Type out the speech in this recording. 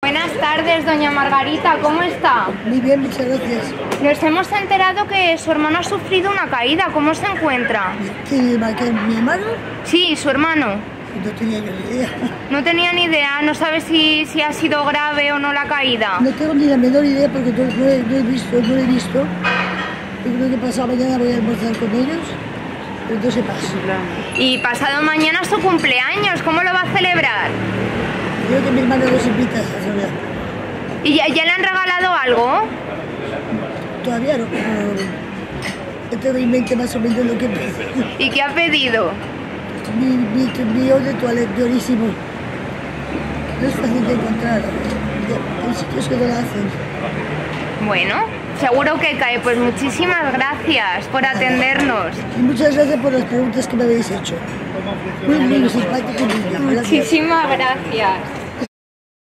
Buenas tardes, doña Margarita, ¿cómo está? Muy bien, muchas gracias. Nos hemos enterado que su hermano ha sufrido una caída, ¿cómo se encuentra? ¿Quién es mi hermano? Sí, su hermano. No tenía yo ni idea. No tenía ni idea, no sabe si ha sido grave o no la caída. No tengo ni la menor idea porque no he visto. Yo creo que pasado mañana voy a almorzar con ellos, pero no se pasa. Y pasado mañana es su cumpleaños, ¿cómo lo va a celebrar? Creo que mi hermano los invita a celebrar. ¿Y ya le han regalado algo? Todavía no, pero tengo en mente más o menos lo que pido. ¿Y qué ha pedido? Mi eau de toilette durísimo. No es fácil de encontrar. Hay sitios que no lo hacen. Bueno, seguro que cae. Pues muchísimas gracias por atendernos. Y muchas gracias por las preguntas que me habéis hecho. Muy simpático. Muchísimas gracias.